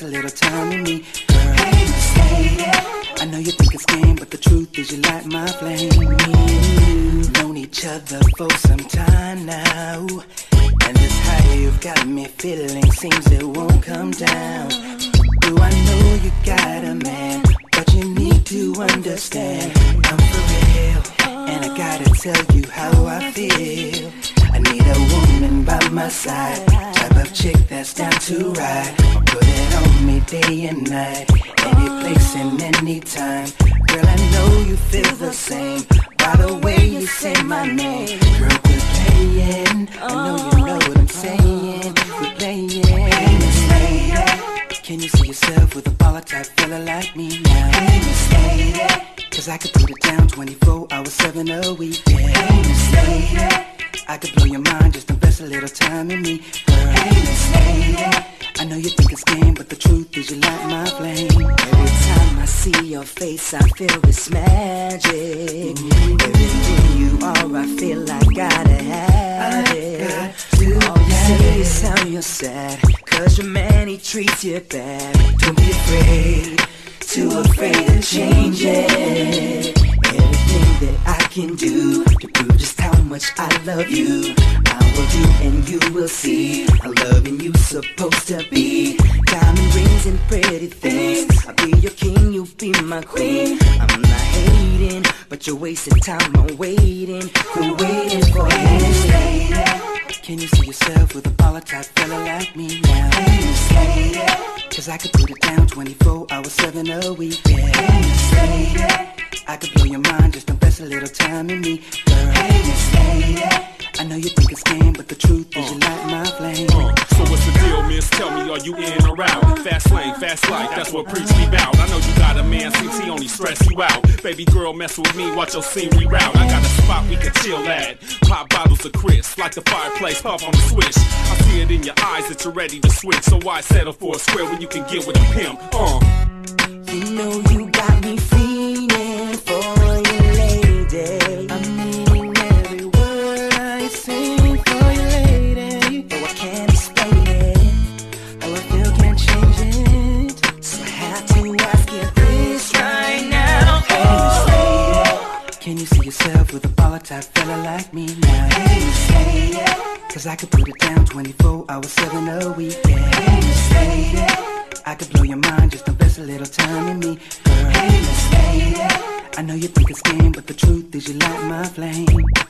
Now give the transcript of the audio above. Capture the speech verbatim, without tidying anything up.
a little time with me, girl. Hey, Miss Lady, I know you think it's game, but the truth is you light my flame. We've known each other for some time now, and this high you've got me feeling seems it won't come down. Do I know you got a man, but you need to understand I'm for real, and I gotta tell you how I feel. I need a woman by my side, type of chick that's down to ride. Put it on me day and night, any place and any time. Girl, I know you feel the same by the way you say my name. Girl, we're playing, I know you know what I'm saying. We're playing. Hey, Miss Lady, can you see yourself with a baller type fella like me now? Hey, Miss Lady, cause I could put it down twenty-four hours, seven a week. Yeah. Hey, Miss Lady, I could blow your mind, just invest a little time in me, girl. Hey, Miss Lady, I know you think it's game, but the truth is you light my flame. Every time I see your face, I feel this magic. Mm-hmm. Everything you are, I feel like I gotta have it. Got All you say is how you're sad, cause your man, he treats you bad. Don't be afraid, too afraid to change it. Everything that I can do to prove just how much I love you, I will do, and you will see how loving you supposed to be. Diamond rings and pretty things, I'll be your king, you be my queen. I'm not hating, but you're wasting time on waiting. Quit waiting for me. Can you see yourself with a baller type fella like me now? Hey, Miss Lady, cause I could put it down twenty-four hours, seven a week. Yeah. Hey, Miss Lady, I could blow your mind, just invest a little time in me, girl. Hey, Miss Lady, I know you think it's game, but the truth is you light my flame. Uh, so what's the deal, miss? Tell me, are you in or out? Fast lane, fast life, that's what preach me bout. I know you got a man, seems he only stress you out. Baby girl, mess with me, watch your scenery route. I got a spot we can chill at. Pop bottles of crisp, like the fireplace, puff on the switch. I see it in your eyes that you're ready to switch. So why settle for a square when you can get with a pimp? Uh. You know you got me feeling for you, lady. I mean every word I sing for you, lady. Though I can't explain it, how I feel can't change it, so I have to ask you this right now. Hey, Miss Lady, can you see yourself with a baller type fella like me now? Hey, Miss Lady, cause I could put it down twenty-four hours, seven a week. Yeah. Hey, Miss Lady, I could blow your mind, just invest a little time in me, girl. Hey, Miss Lady, I know you think it's game, but the truth is you light my flame.